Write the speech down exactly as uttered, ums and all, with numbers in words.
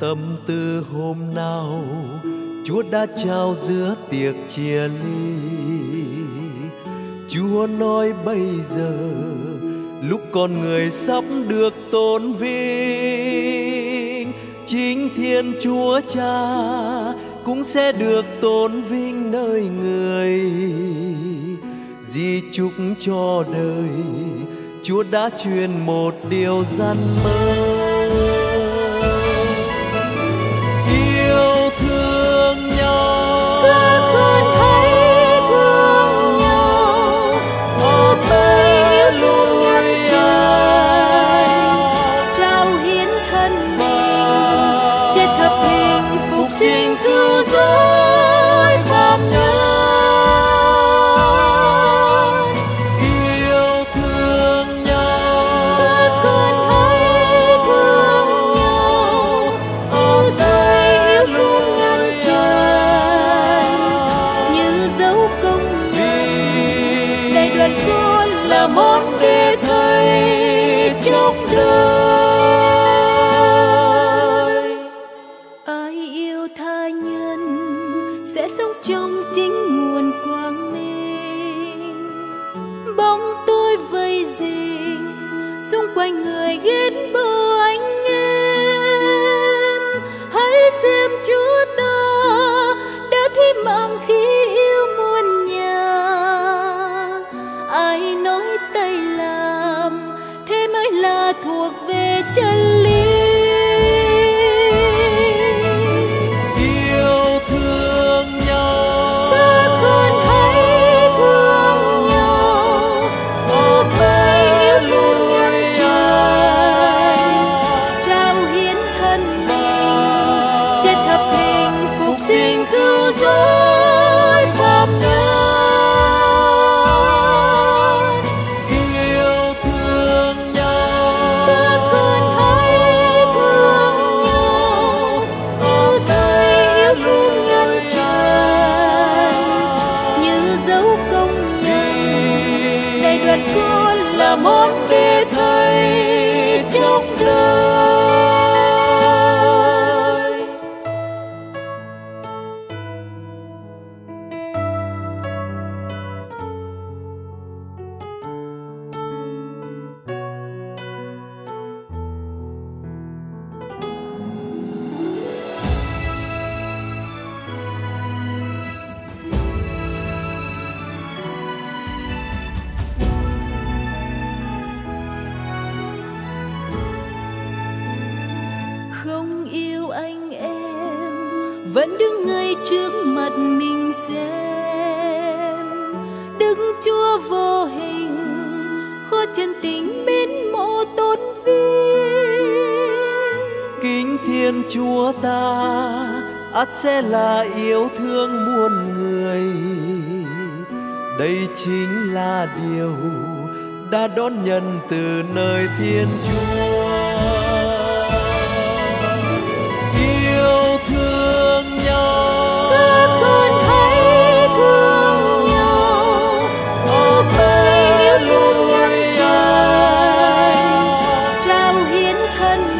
tâm tư hôm nào Chúa đã trao giữa tiệc chia ly. Chúa nói bây giờ lúc con người sắp được tôn vinh, chính Thiên Chúa Cha cũng sẽ được tôn vinh nơi người. Di chúc cho đời Chúa đã truyền một điều răn mơ, yêu thương nhau. Các con hãy thương nhau, ở tay luôn ngăn trời, trao hiến thân mình trên thập hình phục sinh cứu rỗi phạm nhân. Là món để thầy trong đời. Ai yêu tha nhân sẽ sống trong chính nguồn quang minh. Bóng tối vây dình xung quanh người ghét bỏ anh em. Hãy xem Chúa ta đã thi mạng khi yêu muôn nhà. Ai nói tay làm thế mới là thuộc về chân lý. Yêu thương nhau, các con hãy thương nhau, ở tay luôn ngăn trời, trao hiến thân mình trên thập hình phục sinh cứu rỗi phạm nhân. Con là món để thầy trong đời. Không yêu anh em vẫn đứng ngay trước mặt mình xem. Đức Chúa vô hình khó chân tình bên mộ tôn vinh. Kính Thiên Chúa ta ắt sẽ là yêu thương muôn người. Đây chính là điều đã đón nhận từ nơi Thiên Chúa. Yêu thương nhau, các con hãy thương nhau, ở tay luôn ngăn trời, trao hiến thân